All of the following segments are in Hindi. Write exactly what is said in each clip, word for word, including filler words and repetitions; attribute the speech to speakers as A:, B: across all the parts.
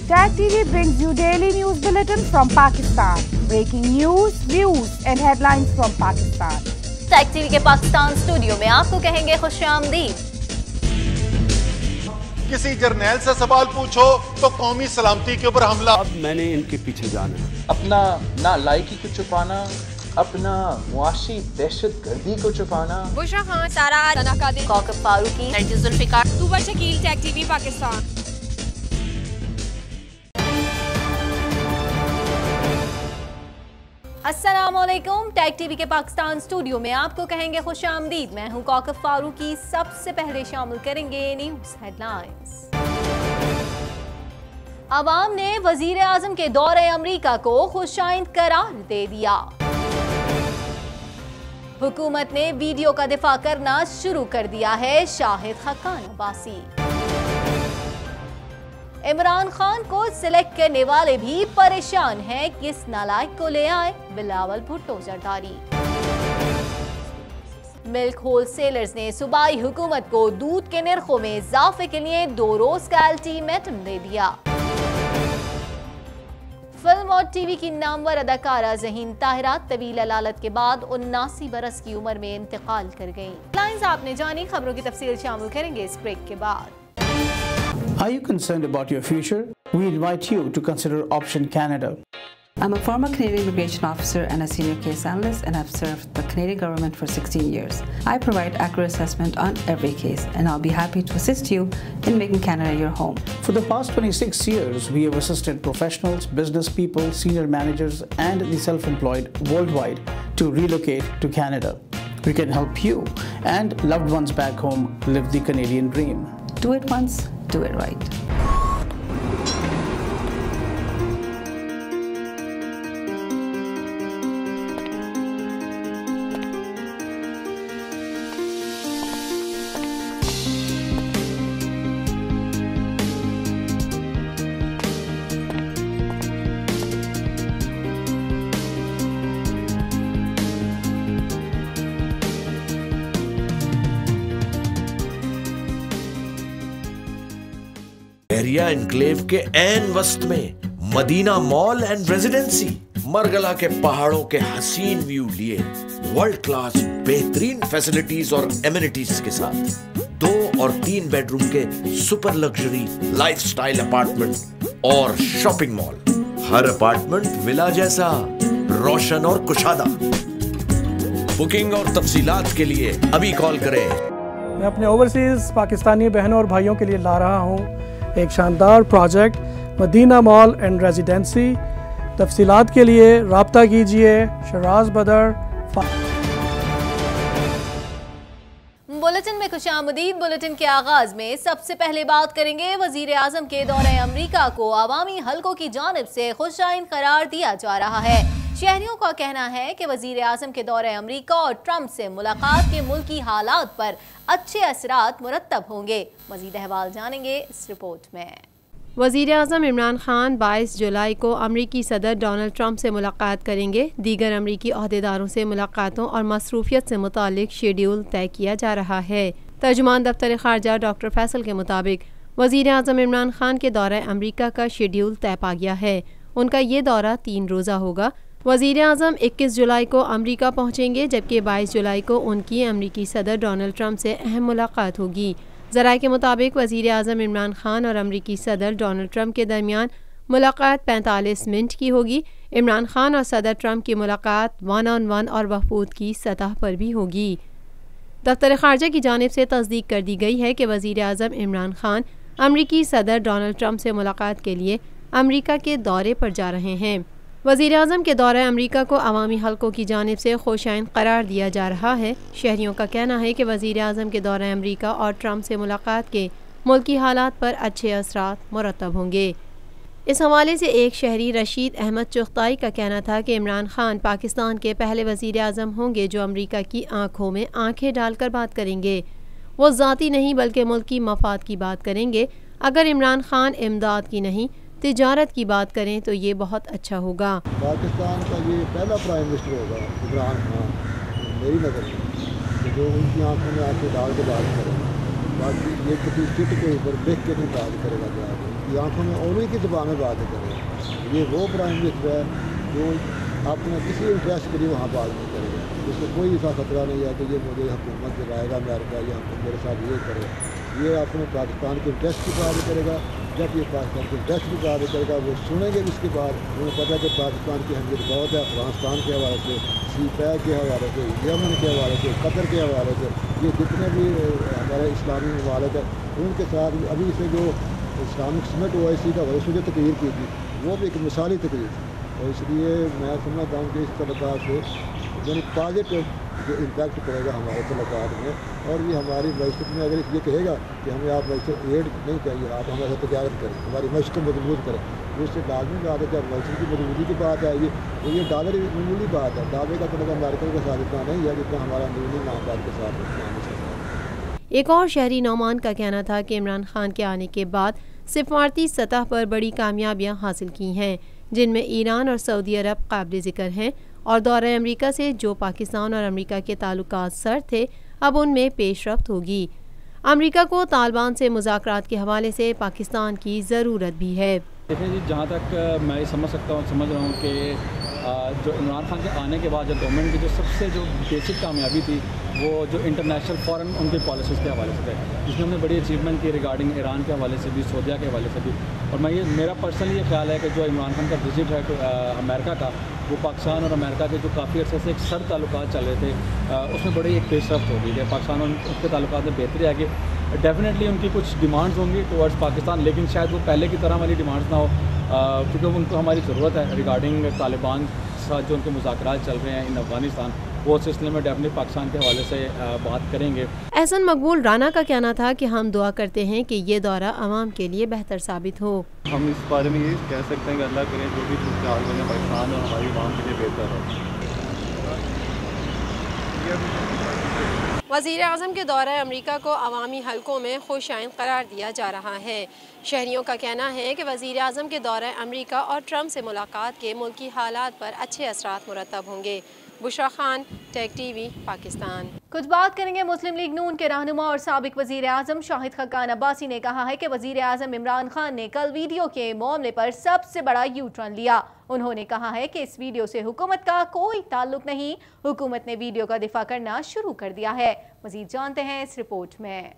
A: Tag T V brings you daily news bulletin from Pakistan. Breaking news, views and headlines from Pakistan.
B: Tag T V के पाकिस्तान स्टूडियो में आपको कहेंगे खुशामदीद।
C: किसी जर्नैल से सवाल पूछो तो कौमी सलामती के ऊपर हमला।
D: अब मैंने इनके पीछे जाना है।
E: अपना नालायकी को छुपाना, अपना मुआशी दहशत गर्दी को छुपाना।
F: बुशरा खान, सारा तनाकादी,
B: कोकब फारूकी,
F: जुल्फिकार, तुबर शकील, टैग टीवी पाकिस्तान।
B: अस्सलामुअलैकुम। टैग टीवी के पाकिस्तान स्टूडियो में आपको कहेंगे खुशामदीद। मैं हूं कोकब फारूकी। सबसे पहले शामिल करेंगे न्यूज हेडलाइंस। अवाम ने वजीर आजम के दौरे अमरीका को खुशाइंद करार दे दिया। हुकूमत ने वीडियो का दिफा करना शुरू कर दिया है। शाहिद खकान अब्बासी। इमरान खान को सिलेक्ट करने वाले भी परेशान हैं। किस नालायक को ले आए? बिलावल भुट्टो जरदारी। मिल्क होलसेलर्स ने सूबाई हुकूमत को दूध के निर्खों में इजाफे के लिए दो रोज का अल्टीमेटम दे दिया। फिल्म और टीवी की नामवर अदाकारा ज़हीन ताहिरा तवील अलालत के बाद उन्नासी बरस की उम्र में इंतकाल कर गईं। लाइन्स आपने जानी, खबरों की तफसील शामिल करेंगे इस ब्रेक के बाद।
G: Are you concerned about your future? We invite you to consider Option Canada.
H: I'm a former Canadian immigration officer and a senior case analyst, and I've served the Canadian government for sixteen years. I provide accurate assessment on every case, and I'll be happy to assist you in making Canada your home.
G: For the past twenty-six years, we have assisted professionals, business people, senior managers, and the self-employed worldwide to relocate to Canada. We can help you and loved ones back home live the Canadian dream.
H: Do it once, do it right.
I: Area enclave के एन वस्त में Madina mall and residency, Margalla के पहाड़ों के हसीन व्यू लिए वर्ल्ड क्लास बेहतरीन फैसिलिटीज और एमिनिटीज के साथ दो और तीन बेडरूम के सुपर लग्जरी लाइफस्टाइल अपार्टमेंट और शॉपिंग मॉल। हर अपार्टमेंट विला जैसा रोशन और कुशादा। बुकिंग और तफसीलात के लिए अभी कॉल करें।
J: मैं अपने ओवरसीज पाकिस्तानी बहनों और भाइयों के लिए ला रहा हूँ एक शानदार project Madina mall and residency. तफसीलात के लिए राब्ता कीजिए शराज बदर।
B: बुलेटिन में खुशामदीद। बुलेटिन के आगाज में सबसे पहले बात करेंगे वजीर आजम के दौरे अमरीका को अवामी हलकों की जानिब से खुशाइंद करार दिया जा रहा है। शहरियों का कहना है कि वजीर आजम के दौरे अमरीका और ट्रंप से मुलाकात के मुल्की हालात पर अच्छे असरात मुरत्तब होंगे। मजीद अहवाल जानेंगे इस रिपोर्ट में। वजीर आजम इमरान खान बाईस जुलाई को अमरीकी सदर डोनाल्ड ट्रंप से मुलाकात करेंगे। दीगर अमरीकी अहदेदारों से मुलाकातों और मसरूफियत से मुतालिक शेड्यूल तय किया जा रहा है। तर्जुमान दफ्तर खारजा डॉक्टर फैसल के मुताबिक वजीर आजम इमरान खान के दौरे अमरीका का शेड्यूल तय पा गया है। उनका ये दौरा तीन रोज़ा होगा। वज़ीर आज़म इक्कीस जुलाई को अमरीका पहुंचेंगे, जबकि बाईस जुलाई को उनकी अमरीकी सदर डोनाल्ड ट्रंप से अहम मुलाकात होगी। ज़राए के मुताबिक वज़ीर आज़म इमरान खान और अमरीकी सदर डोनाल्ड ट्रंप के दरमियान मुलाकात पैंतालीस मिनट की होगी। इमरान खान और सदर ट्रंप की मुलाकात वन ऑन वन और वफूद की सतह पर भी होगी। दफ्तर खारजा की जानिब से तस्दीक कर दी गई है कि वज़ीर आज़म इमरान खान अमरीकी सदर डोनाल्ड ट्रंप से मुलाकात के लिए अमरीका के दौरे पर जा रहे हैं। वज़ीर आज़म के दौरे अमरीका को अवामी हलकों की जानिब से खुशाइंद करार दिया जा रहा है। शहरियों का कहना है कि वज़ीर आज़म के दौरे अमरीका और ट्रंप से मुलाकात के मुल्की हालात पर अच्छे असरात मुरत्तब होंगे। इस हवाले से एक शहरी रशीद अहमद चुगताई का कहना था कि इमरान खान पाकिस्तान के पहले वज़ीर आज़म होंगे जो अमरीका की आंखों में आंखें डालकर बात करेंगे। वो ज़ाती नहीं बल्कि मुल्की मफाद की बात करेंगे। अगर इमरान खान इमदाद की नहीं तिजारत की बात करें तो ये बहुत अच्छा होगा।
K: पाकिस्तान का ये पहला प्राइम मिनिस्टर होगा इमरान खान मेरी नज़र में, जो उनकी आंखों में आंखें डाल के बात करें। बाकी ये किसी चिट के ऊपर देख के नहीं बात करेगा। की आंखों में उन्हीं की दबा में बात करेगा। ये वो प्राइम मिनिस्टर है जो अपने किसी इंटरेस्ट के लिए वहाँ बात नहीं करेगा, उसको कोई ऐसा खतरा नहीं है कि ये मुझे हुकूमत दिलाएगा अमेरिका या मेरे साथ ये करेगा। ये अपने पाकिस्तान के इंटरेस्ट की बात करेगा। जब ये पाकिस्तान के इंटरेस्ट की बात करेगा वो सुनेंगे, इसके बाद उन्हें पता है कि पाकिस्तान की अहमियत बहुत है। अफगानिस्तान के हवाले से, सी पैक के हवाले से, यमन के हवाले से, कतर के हवाले से, ये जितने भी हमारे इस्लामी ममालिक है उनके साथ अभी से जो इस्लामिक समिट ओ आई सी का उसमें जो तकरीर की थी वो भी एक मिसाली तकरीर थी। और इसलिए मैं समझता हूँ कि इस तलक़ात से यानी पॉजिटिव जो इम्पैक्ट पड़ेगा हमारे तलक़ात में। और ये हमारी मैशत में अगर ये कहेगा कि हमें आप मैशत एड नहीं चाहिए, आप हमारे साथ तजारत करें, हमारी मैशत को मजबूत करें, तो उससे लाजमी बात है जब मैशत की मजबूती की बात आएगी तो ये डॉलर मामूली बात है। डॉलर का मतलब अमेरिका के साथ इतना नहीं है जितना हमारा अंदरूनी मामला के साथ है।
L: एक और शहरी नौमान का कहना था कि इमरान खान के आने के बाद सिफारती सतह पर बड़ी कामयाबियां हासिल की हैं, जिनमें ईरान और सऊदी अरब काबिल ज़िक्र हैं, और दौरे अमेरिका से जो पाकिस्तान और अमेरिका के ताल्लुकात सर थे अब उनमें पेशरफ्त होगी। अमेरिका को तालिबान से मुज़ाकरात के हवाले से पाकिस्तान की ज़रूरत भी है।
M: देखिए जी, जहाँ तक मैं समझ सकता हूँ समझ रहा हूँ कि जो इमरान खान के आने के बाद जो गवर्नमेंट की जो सबसे जो बेसिक कामयाबी थी वो जो इंटरनेशनल फॉरेन उनकी पॉलिसीज़ के हवाले से थे, जिसमें हमने बड़ी अचीवमेंट की रिगार्डिंग ईरान के हवाले से भी, सऊदीया के हवाले से भी। और मैं ये मेरा पर्सनली ये ख्याल है कि जो इमरान खान का विजिट है अमेरिका का, वो पाकिस्तान और अमेरिका के जो काफ़ी अर्से से एक सर ताल्लुकात चल रहे थे उसमें बड़ी एक पेशरफ्त होगी कि पाकिस्तान और उनके ताल्लुकात में बेहतरी आएगी। डेफिनेटली उनकी कुछ डिमांड्स होंगी टुवर्ड्स पाकिस्तान, लेकिन शायद वो पहले की तरह वाली डिमांड्स ना हो, क्योंकि उनको हमारी ज़रूरत है रिगार्डिंग तालिबान के साथ जो उनके मुज़ाकरात चल रहे हैं इन अफगानिस्तान, वो सिलसिले में डेफिनेटली पाकिस्तान के हवाले से बात करेंगे।
L: एहसन मकबूल राना का कहना था कि हम दुआ करते हैं कि ये दौरा आवाम के लिए बेहतर साबित हो।
N: हम इस बारे में ये कह सकते हैं कि अल्लाह करें जो भी सूरत हाल बने पाकिस्तान और हमारी आवाम के लिए बेहतर हो।
L: वज़ीर आज़म के दौरे अमरीका को अवामी हलकों में खुशाइन करार दिया जा रहा है। शहरियों का कहना है कि वज़ीर आज़म के दौरे अमरीका और ट्रंप से मुलाकात के मुल्की हालात पर अच्छे असरात मुरतब होंगे। Bushra Khan, Tech TV, Pakistan.
B: कुछ बात करेंगे मुस्लिम लीग नून के रहनुमा और साबिक वजीर आजम शाहिद खकान अब्बासी ने कहा है कि वजीर आजम इमरान खान ने कल वीडियो के मामले पर सबसे बड़ा यू टर्न लिया। उन्होंने कहा है कि इस वीडियो से हुकूमत का कोई ताल्लुक नहीं, हुकूमत ने वीडियो का दिफा करना शुरू कर दिया है। मजीद जानते हैं इस रिपोर्ट में।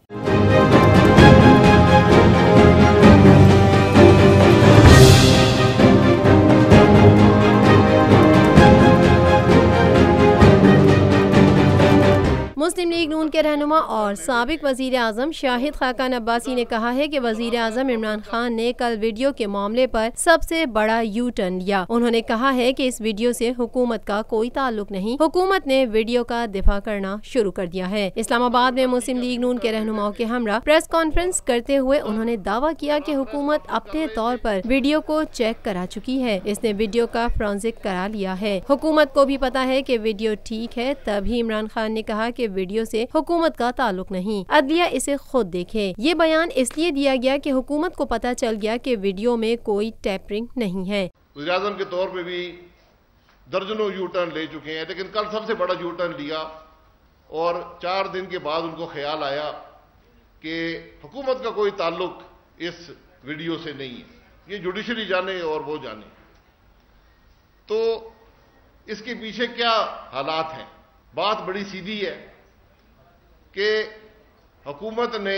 B: मुस्लिम लीग नून के रहनुमा और साबिक वजीर आजम शाहिद खकान अब्बासी ने कहा है कि वजीर आजम इमरान खान ने कल वीडियो के मामले पर सबसे बड़ा यू टर्न लिया। उन्होंने कहा है कि इस वीडियो से हुकूमत का कोई ताल्लुक नहीं, हुकूमत ने वीडियो का दिफा करना शुरू कर दिया है। इस्लामाबाद में मुस्लिम लीग नून के रहनुमाओं के हमरा प्रेस कॉन्फ्रेंस करते हुए उन्होंने दावा किया कि हुकूमत अपने तौर पर वीडियो को चेक करा चुकी है, इसने वीडियो का फोरेंसिक करा लिया है। हुकूमत को भी पता है कि वीडियो ठीक है, तभी इमरान खान ने कहा कि वीडियो से हुकूमत का ताल्लुक नहीं, अदलिया इसे खुद देखे। ये बयान इसलिए दिया गया कि हुकूमत को पता चल गया कि वीडियो में कोई टैपरिंग नहीं है।
C: वज़ीर आज़म के तौर पे भी दर्जनों यू टर्न ले चुके हैं, लेकिन कल सबसे बड़ा यू टर्न लिया और चार दिन के बाद उनको ख्याल आया कि हुकूमत का कोई ताल्लुक इस वीडियो से नहीं है। ये जुडिशरी जाने और वो जाने तो इसके पीछे क्या हालात हैं। बात बड़ी सीधी है कि हुकूमत ने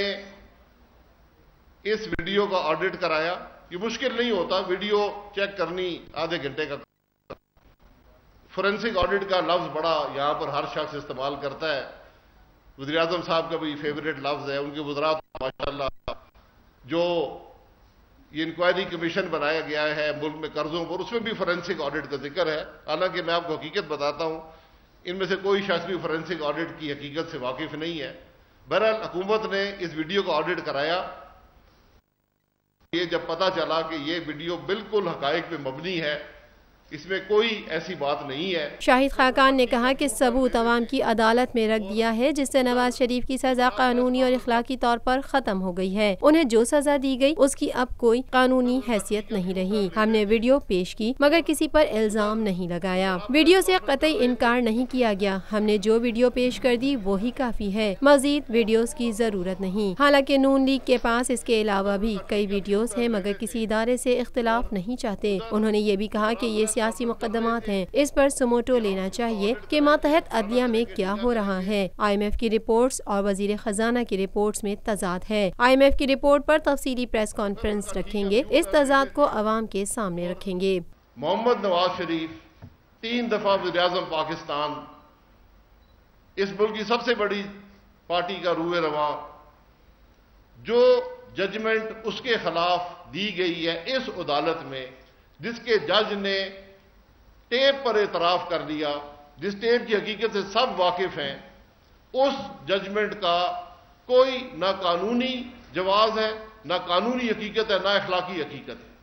C: इस वीडियो का ऑडिट कराया। ये मुश्किल नहीं होता, वीडियो चेक करनी आधे घंटे का। फोरेंसिक ऑडिट का लफ्ज बड़ा यहां पर हर शख्स इस्तेमाल करता है। वज़ीर आज़म साहब का भी फेवरेट लफ्ज है, उनके वज़रात माशाल्लाह जो ये इंक्वायरी कमीशन बनाया गया है मुल्क में कर्जों पर, उसमें भी फोरेंसिक ऑडिट का जिक्र है। हालांकि मैं आपको हकीकत बताता हूं, इनमें से कोई शख्स भी फोरेंसिक ऑडिट की हकीकत से वाकिफ नहीं है। बहरहाल हुकूमत ने इस वीडियो को ऑडिट कराया। ये जब पता चला कि ये वीडियो बिल्कुल हकायक पे मबनी है इसमें कोई ऐसी बात नहीं है।
L: शाहिद खाकान ने कहा कि सबूत अवाम की अदालत में रख दिया है, जिससे नवाज शरीफ की सजा कानूनी और इखलाकी तौर पर खत्म हो गई है। उन्हें जो सजा दी गई उसकी अब कोई कानूनी हैसियत नहीं रही। हमने वीडियो पेश की मगर किसी पर इल्जाम नहीं लगाया। वीडियो से कतई इनकार नहीं किया गया। हमने जो वीडियो पेश कर दी वो ही काफी है, मजीद वीडियोस की जरूरत नहीं। हालांकि नून लीग के पास इसके अलावा भी कई वीडियोस हैं मगर किसी इदारे से इख्तिलाफ नहीं चाहते। उन्होंने ये भी कहा कि ये सियासी मुकदमात हैं, इस पर सुमोटो लेना चाहिए कि मातहत अदलिया में क्या हो रहा है। आई एम एफ की रिपोर्ट्स और वजीर खजाना की रिपोर्ट्स में तजाद है। आई एम एफ की रिपोर्ट पर तफसीली प्रेस कॉन्फ्रेंस रखेंगे, इस तजाद को अवाम के सामने रखेंगे।
C: मोहम्मद नवाज शरीफ तीन दफा वज़ीर-ए-आज़म पाकिस्तान, इस मुल्क की सबसे बड़ी पार्टी का रूए रवा, जो जजमेंट उसके खिलाफ दी गई है इस अदालत में, जिसके जज ने टेप पर एतराफ कर लिया, जिस टेप की हकीकत से सब वाकिफ हैं, उस जजमेंट का कोई ना कानूनी जवाज है, ना कानूनी हकीकत है, ना अखलाकी हकीकत है।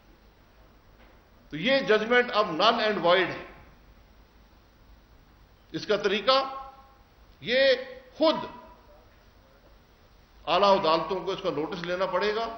C: तो ये जजमेंट अब नल एंड वॉइड है। इसका तरीका, ये खुद आला अदालतों को इसका नोटिस लेना पड़ेगा।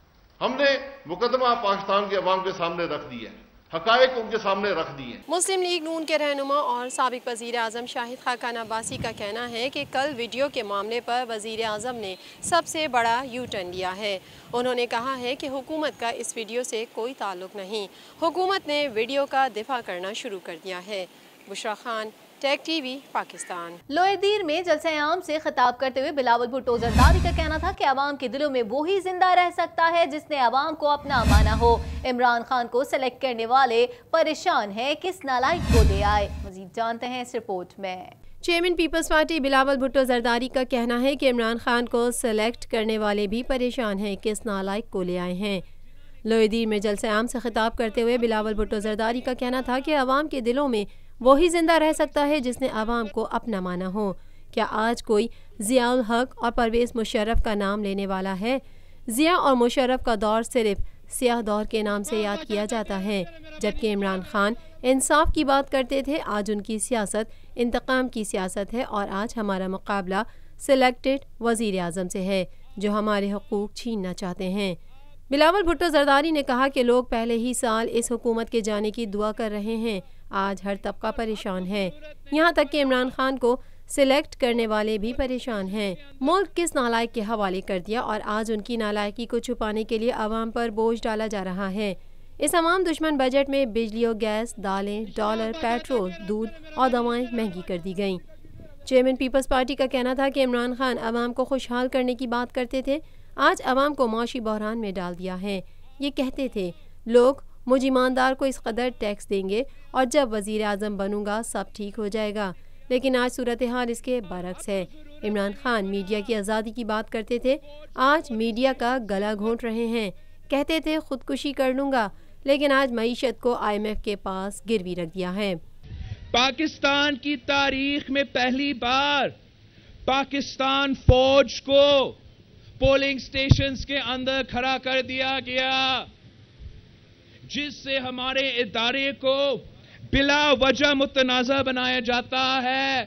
C: हमने मुकदमा पाकिस्तान के अवाम के सामने रख दिया है, हकायक उनके सामने रख दिए।
L: मुस्लिम लीग नून के रहनुमा और साबिक वजीर आज़म शाहिद खाकान अब्बासी का कहना है कि कल वीडियो के मामले पर वजीर आज़म ने सबसे बड़ा यू टर्न लिया है। उन्होंने कहा है कि हुकूमत का इस वीडियो से कोई ताल्लुक नहीं, हुकूमत ने वीडियो का दिफा करना शुरू कर दिया है। Bushra Khan, Tech TV, Pakistan.
B: लोएदीर में जलसे आम से खिताब करते हुए बिलावल भुट्टो जरदारी का कहना था कि अवाम के दिलों में वो ही जिंदा रह सकता है जिसने अवाम को अपना माना हो। इमरान खान को सेलेक्ट करने वाले परेशान है, किस नालायक को ले आए। मजीद जानते हैं इस रिपोर्ट में।
L: चेयरमैन पीपल्स पार्टी बिलावल भुट्टो जरदारी का कहना है कि इमरान खान को सेलेक्ट करने वाले भी परेशान हैं, किस नालायक को ले आए हैं। लोएदीर में जलसे आम से खिताब करते हुए बिलावल भुट्टो जरदारी का कहना था कि अवाम के दिलों में वही जिंदा रह सकता है जिसने आवाम को अपना माना हो। क्या आज कोई ज़ियाउल हक और परवेज़ मुशर्रफ का नाम लेने वाला है? ज़िया और मुशर्रफ का दौर सिर्फ सियाह दौर के नाम से याद किया जाता है, जबकि इमरान खान इंसाफ की बात करते थे। आज उनकी सियासत इंतकाम की सियासत है और आज हमारा मुकाबला सिलेक्टेड वज़ीर आज़म से है जो हमारे हकूक़ छीनना चाहते हैं। बिलावल भुट्टो जरदारी ने कहा कि लोग पहले ही साल इस हुकूमत के जाने की दुआ कर रहे हैं। आज हर तबका परेशान है, यहाँ तक कि इमरान खान को सिलेक्ट करने वाले भी परेशान हैं। मुल्क किस नालायक के हवाले कर दिया और आज उनकी नालायकी को छुपाने के लिए आवाम पर बोझ डाला जा रहा है। इस अवाम दुश्मन बजट में बिजली और गैस, दालें, डॉलर, पेट्रोल, दूध और दवाएं महंगी कर दी गईं। चेयरमैन पीपल्स पार्टी का कहना था कि इमरान खान आवाम को खुशहाल करने की बात करते थे, आज आवाम को माशी बहरान में डाल दिया है। ये कहते थे लोग मुझ ईमानदार को इस कदर टैक्स देंगे और जब वज़ीर आज़म बनूंगा सब ठीक हो जाएगा, लेकिन आज सूरत हाल इसके बरक्स है। इमरान खान मीडिया की आज़ादी की बात करते थे, आज मीडिया का गला घोंट रहे हैं। कहते थे खुदकुशी कर लूँगा, लेकिन आज मईशत को आई एम एफ के पास गिरवी रख दिया है।
O: पाकिस्तान की तारीख में पहली बार पाकिस्तान फौज को पोलिंग स्टेशंस के अंदर खड़ा कर दिया गया, जिससे हमारे इदारे को बिला वजह मुतनाज़ा बनाया जाता है।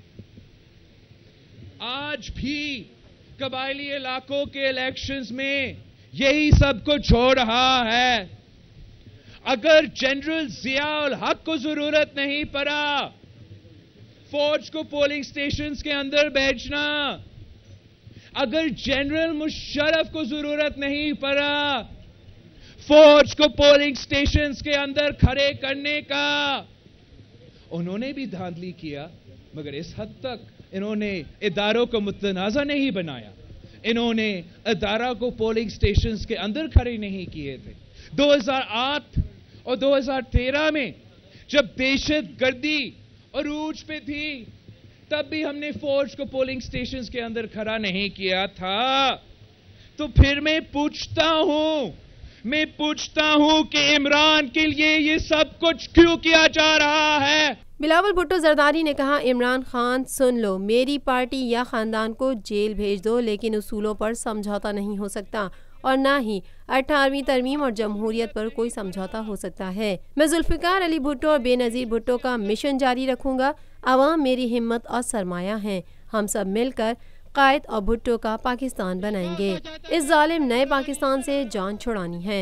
O: आज भी कबायली इलाकों के इलेक्शंस में यही सब कुछ हो रहा है। अगर जनरल ज़ियाउल हक को जरूरत नहीं पड़ा फौज को पोलिंग स्टेशंस के अंदर भेजना, अगर जनरल मुशर्रफ को जरूरत नहीं पड़ा फौज को पोलिंग स्टेशंस के अंदर खड़े करने का, उन्होंने भी धांधली किया, मगर इस हद तक इन्होंने इदारों को मुतनाज़ा नहीं बनाया, इन्होंने इदारा को पोलिंग स्टेशंस के अंदर खड़े नहीं किए थे। दो हज़ार आठ और दो हज़ार तेरह में जब दहशत गर्दी अरूज पे थी, तब भी हमने फौज को पोलिंग स्टेशंस के अंदर खड़ा नहीं किया था। तो फिर मैं पूछता हूं मैं पूछता हूं कि इमरान के लिए ये सब कुछ क्यों किया जा रहा है?
L: बिलावल भुट्टो जरदारी ने कहा, इमरान खान सुन लो, मेरी पार्टी या खानदान को जेल भेज दो, लेकिन उसूलों पर समझौता नहीं हो सकता। और न ही अठारहवीं तरमीम और जमहूरियत पर कोई समझौता हो सकता है। मैं जुल्फ़िकार अली भुट्टो और बेनज़ीर भुट्टो का मिशन जारी रखूँगा। अवाम मेरी हिम्मत और सरमाया हैं। हम सब मिलकर कायद और भुट्टो का पाकिस्तान बनाएंगे। इस जालिम नए पाकिस्तान से जान छुड़ानी है।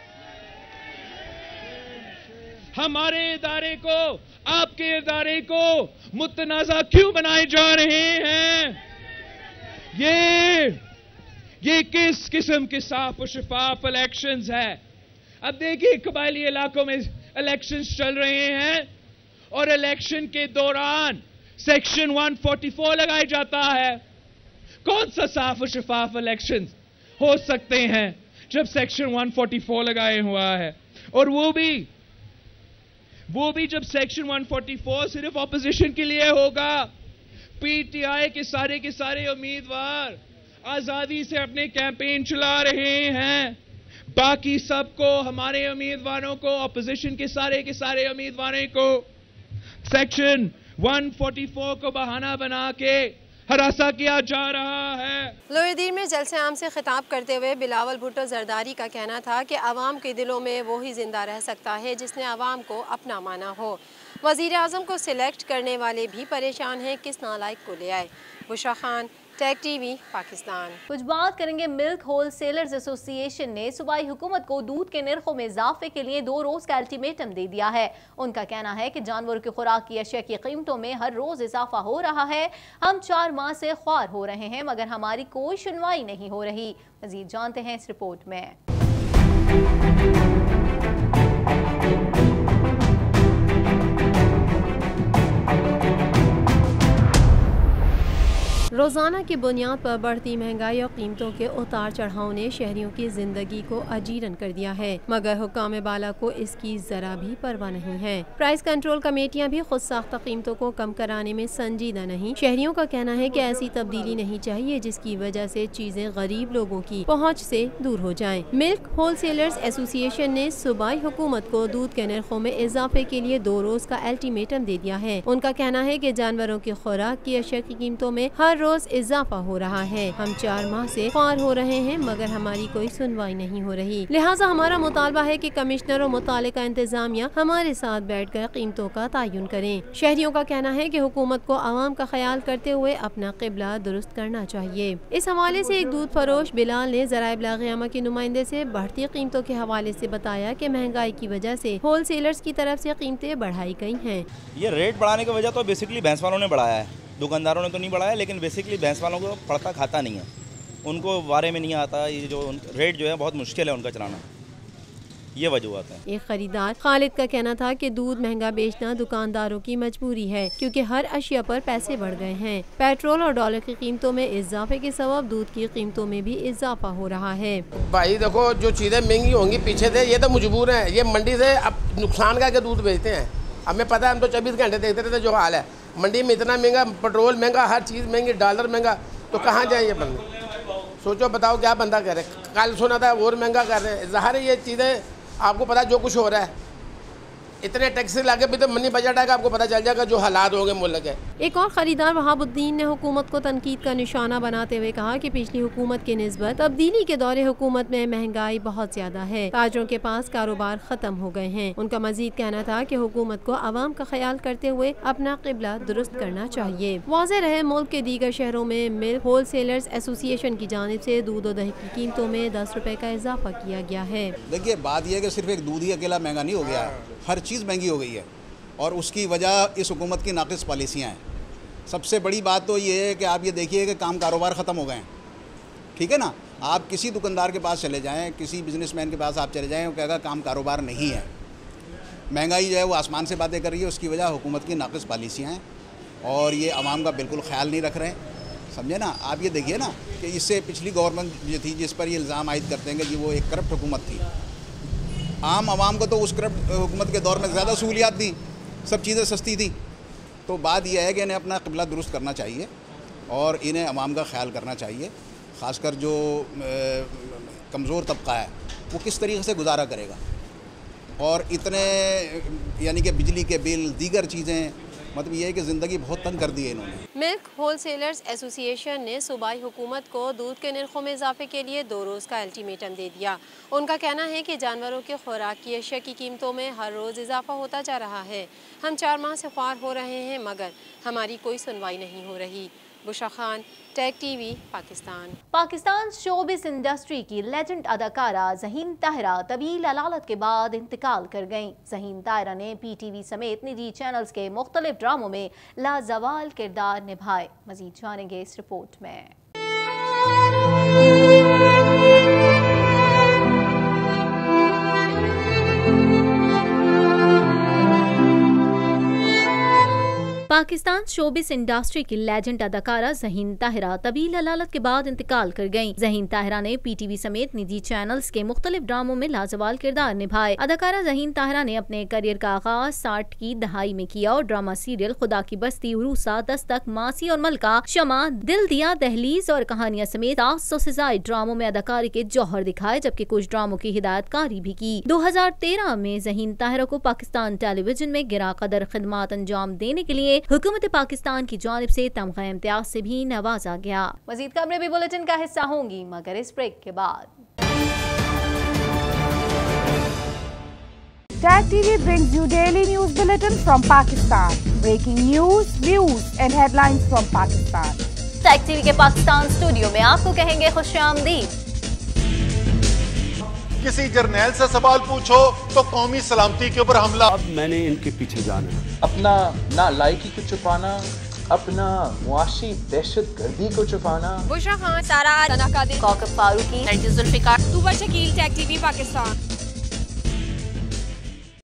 O: हमारे इदारे को, आपके इदारे को मुतनाज़ा क्यों बनाए जा रहे हैं? ये ये किस किस्म के साफ और शफाफ इलेक्शंस है? अब देखिए, कबायली इलाकों में इलेक्शंस चल रहे हैं और इलेक्शन के दौरान सेक्शन एक सौ चौवालीस लगाया जाता है। कौन सा साफ और शफाफ इलेक्शंस हो सकते हैं जब सेक्शन एक सौ चौवालीस लगाए हुआ है? और वो भी वो भी जब सेक्शन एक सौ चौवालीस सिर्फ ऑपोजिशन के लिए होगा। पीटीआई के सारे के सारे उम्मीदवार आजादी से अपने कैंपेन चला रहे हैं। बाकी सबको, हमारे उम्मीदवारों को, ऑपोजिशन के सारे के सारे उम्मीदवारों को सेक्शन एक सौ चौवालीस को बहाना बना के हरासा किया जा रहा है।
L: लोहरदीर में जलसे आम से खिताब करते हुए बिलावल भुट्टो जरदारी का कहना था कि अवाम के दिलों में वो ही जिंदा रह सकता है जिसने अवाम को अपना माना हो। वज़ीर आज़म को सिलेक्ट करने वाले भी परेशान हैं, किस नालायक को ले आए। Bushra Khan, Tag TV, Pakistan.
B: कुछ बात करेंगे मिल्क होलसेलर्स एसोसिएशन ने सूबाई हुकूमत को दूध के निर्खों में इजाफे के लिए दो रोज का अल्टीमेटम दे दिया है। उनका कहना है कि जानवरों की खुराक की अशिया की कीमतों में हर रोज इजाफा हो रहा है। हम चार माह से ख्वार हो रहे हैं मगर हमारी कोई सुनवाई नहीं हो रही। मजीद जानते हैं इस रिपोर्ट में। रोज़ाना की बुनियाद पर बढ़ती महंगाई और कीमतों के उतार चढ़ाव ने शहरियों की जिंदगी को अजीरन कर दिया है, मगर हुक्काम बाला को इसकी जरा भी परवाह नहीं है। प्राइस कंट्रोल कमेटियां भी खुद साख्ता कीमतों को कम कराने में संजीदा नहीं। शहरियों का कहना है कि ऐसी तब्दीली नहीं चाहिए जिसकी वजह से चीजें गरीब लोगों की पहुँच से दूर हो जाएं। मिल्क होलसेलर्स एसोसिएशन ने सूबाई हुकूमत को दूध के निर्खों में इजाफे के लिए दो रोज का अल्टीमेटम दे दिया है। उनका कहना है कि जानवरों की खुराक की अशिया की कीमतों में हर रोज इजाफा हो रहा है। हम चार माह से ख्वार हो रहे हैं मगर हमारी कोई सुनवाई नहीं हो रही। लिहाजा हमारा मुतालबा है कि कमिश्नर और मुतालिका इंतजामिया हमारे साथ बैठकर कीमतों का तयन करें। शहरियों का कहना है कि हुकूमत को आवाम का ख्याल करते हुए अपना क़िबला दुरुस्त करना चाहिए। इस हवाले से एक दूध फरोश बिलाल ने ज़राए इब्लाग़ के नुमाइंदे से बढ़ती कीमतों के हवाले से बताया कि महंगाई की वजह से होलसेलर्स की तरफ से कीमतें बढ़ाई गई हैं।
P: ये रेट बढ़ाने की वजह तो बेसिकली भैंस वालों ने बढ़ाया है, दुकानदारों ने तो नहीं बढ़ाया, लेकिन बेसिकली भैंस वालों को पड़ता खाता नहीं है, उनको बारे में नहीं आता। ये जो रेट जो है बहुत मुश्किल है उनका चलाना, ये वजूहत है। एक
L: खरीदार खालिद का कहना था कि दूध महंगा बेचना दुकानदारों की मजबूरी है क्योंकि हर अशिया पर पैसे बढ़ गए हैं। पेट्रोल और डॉलर की कीमतों में इजाफे के सबब दूध की कीमतों में भी इजाफा हो रहा है।
Q: भाई देखो, जो चीज़ें महंगी होंगी पीछे से, ये तो मजबूर हैं, ये मंडी से अब नुकसान करके दूध बेचते हैं। हमें पता है, हम तो चौबीस घंटे देखते रहते जो हाल है मंडी में, इतना महंगा पेट्रोल महंगा, हर चीज़ महंगी, डॉलर महंगा, तो कहाँ जाए ये बंदे? सोचो बताओ क्या बंदा करे। कल सुना था और महंगा कर रहे हैं। ज़ाहिर है ये चीज़ें आपको पता जो कुछ हो रहा है, इतने टैक्स लाके भी तो मनी बजट आएगा, आपको पता चल जाएगा जो हालात होंगे मुल्क के।
L: एक और खरीदार वहाबुद्दीन ने हुकूमत को तनकीद का निशाना बनाते हुए कहा कि पिछली हुकूमत के निस्बत तब्दीली के दौरे हुकूमत में महंगाई बहुत ज्यादा है, ताजरों के पास कारोबार खत्म हो गए हैं। उनका मजीद कहना था कि हुकूमत को आवाम का ख्याल करते हुए अपना क़िबला दुरुस्त करना चाहिए। वाज़ेह रहे, मुल्क के दीगर शहरों में मिल्क होलसेलर्स एसोसिएशन की जानिब से दूध और दही की कीमतों में दस रुपए का इजाफा किया गया है।
R: देखिए, बात यह है कि सिर्फ एक दूध ही अकेला महंगा नहीं हो गया है, हर चीज़ महंगी हो गई है और उसकी वजह इस हुकूमत की नाक़िस पॉलिसियाँ हैं। सबसे बड़ी बात तो ये है कि आप ये देखिए कि काम कारोबार ख़त्म हो गए हैं, ठीक है ना। आप किसी दुकानदार के पास चले जाएं, किसी बिजनेसमैन के पास आप चले जाएं, वो कहेगा काम कारोबार नहीं है। महंगाई जो है वो आसमान से बातें कर रही है, उसकी वजह हुकूमत की नाक़िस पॉलिसियाँ हैं और ये आवाम का बिल्कुल ख्याल नहीं रख रहे हैं, समझे ना। आप ये देखिए ना कि इससे पिछली गवर्नमेंट जो थी, जिस पर ये इल्ज़ाम आयद करते हैं कि वो एक करप्ट हुकूमत थी, आम आवाम को तो उस करप्ट हुकूमत के दौर में ज़्यादा सहूलियात दी, सब चीज़ें सस्ती थी। तो बात यह है कि इन्हें अपना क़िबला दुरुस्त करना चाहिए और इन्हें आवाम का ख्याल करना चाहिए। ख़ासकर जो कमज़ोर तबका है वो किस तरीके से गुजारा करेगा, और इतने यानी कि बिजली के बिल, दीगर चीज़ें मतलब ये है कि ज़िंदगी बहुत तंग कर दी है इन्होंने।
L: मिल्क होलसेलर्स एसोसिएशन ने सूबाई हुकूमत को दूध के निर्खों में इजाफे के लिए दो रोज़ का अल्टीमेटम दे दिया। उनका कहना है कि जानवरों के खुराक की अशिया की कीमतों में हर रोज़ इजाफा होता जा रहा है। हम चार माह से ख्वार हो रहे हैं मगर हमारी कोई सुनवाई नहीं हो रही। Bushra Khan, Tech TV, Pakistan.
B: Pakistan showbiz industry की लेजेंड अदाकारा ज़हीन ताहिरा तवील अलालत के बाद इंतकाल कर गईं। ज़हीन ताहिरा ने पीटीवी समेत निजी चैनल्स के मुख्तलिफ ड्रामों में लाजवाल किरदार निभाए। मजीद जानेंगे इस रिपोर्ट में। पाकिस्तान शोबिस इंडस्ट्री की लेजेंड अदाकारा ज़हीन ताहिरा तवील अलालत के बाद इंतकाल कर गईं। ज़हीन ताहिरा ने पीटीवी समेत निजी चैनल्स के मुख्तलिफ ड्रामों में लाजवाल किरदार निभाए। अदाकारा ज़हीन ताहिरा ने अपने करियर का आगाज साठ की दहाई में किया और ड्रामा सीरियल खुदा की बस्ती, उरूसा, दस्तक, मासी और मलका, शमा, दिल दिया, दहलीज और कहानियां समेत सात सौ से ज्यादा ड्रामों में अदाकारी के जौहर दिखाए, जबकि कुछ ड्रामों की हिदायतकारी भी की। दो हजार तेरह में ज़हीन ताहिरा को पाकिस्तान टेलीविजन में गिरा कदर खिदमात अंजाम देने के लिए हुकूमत पाकिस्तान की जानिब से तमगा इम्तियाज से भी नवाजा गया। मजीद खबरें भी बुलेटिन का हिस्सा होंगी मगर इस ब्रेक के बाद।
A: Tag T V brings you daily news bulletin from Pakistan. Breaking news, views and headlines from Pakistan.
B: Tag T V के पाकिस्तान स्टूडियो में आपको कहेंगे खुशामदीद।
S: किसी जर्नैल से सवाल पूछो तो कौमी सलामती के ऊपर हमला।
D: अब मैंने इनके पीछे जाना है।
E: अपना ना लायकी को छुपाना, अपना मुआशी दहशत गर्दी को छुपाना।
F: Bushra Khan, Sara, Kokab
B: Farooqui,
F: Zulfiqar, Shakeel, Tag TV Pakistan.